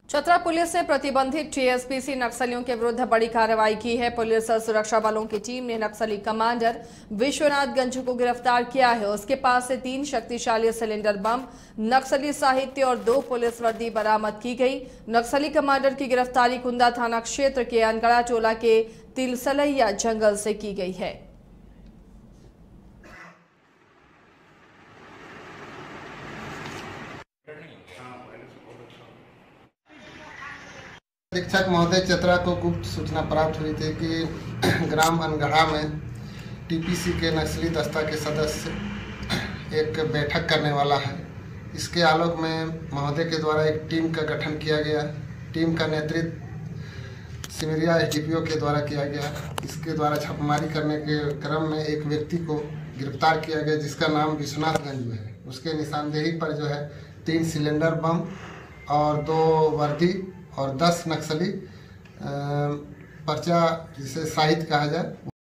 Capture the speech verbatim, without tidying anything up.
Chatra police ने प्रतिबंधित TSPC नक्सलियों के विरुद्ध बड़ी कार्रवाई की है। पुलिस और सुरक्षा बलों की टीम ने नक्सली कमांडर विश्वनाथ गंजू को गिरफ्तार किया है। उसके पास से तीन शक्तिशाली सिलेंडर बम, नक्सली साहित्य और दो पुलिस वर्दी बरामद की गई। नक्सली कमांडर की गिरफ्तारी कुंदा थाना क्षेत्र के अनगढ़ा टोला के तिलसलैया जंगल से की गई है। अधीक्षक महोदय चतरा को गुप्त सूचना प्राप्त हुई थी कि ग्राम अनगढ़ा में टीपीसी के नक्सली दस्ता के सदस्य एक बैठक करने वाला है। इसके आलोक में महोदय के द्वारा एक टीम का गठन किया गया। टीम का नेतृत्व सिमरिया एसडीपीओ के द्वारा किया गया। इसके द्वारा छापेमारी करने के क्रम में एक व्यक्ति को गिरफ्तार किया गया जिसका नाम विश्वनाथ गंजू है। उसके निशानदेही पर जो है तीन सिलेंडर बम और दो वर्दी और दस नक्सली पर्चा जिसे साहित्य कहा जाए